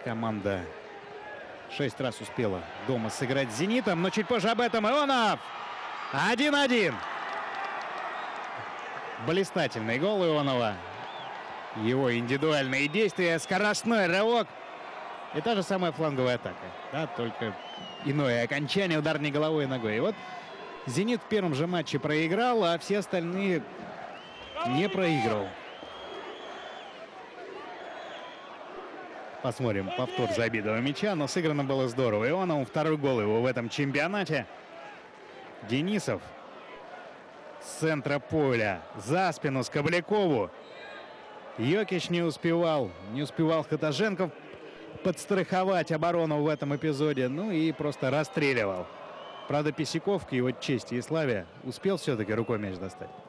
Команда 6 раз успела дома сыграть с «Зенитом», но чуть позже об этом Ионов. 1-1. Блистательный гол Ионова. Его индивидуальные действия, скоростной рывок. И та же самая фланговая атака. Да, только иное окончание, удар не головой, а ногой. И вот «Зенит» в первом же матче проиграл, а все остальные не проиграл. Посмотрим повтор забитого мяча, но сыграно было здорово. Ионов, второй гол его в этом чемпионате. Денисов с центра поля за спину Скоблякову. Йокич не успевал Хатаженков подстраховать оборону в этом эпизоде. Ну и просто расстреливал. Правда, Писяков, к его чести и славе, успел все-таки рукой мяч достать.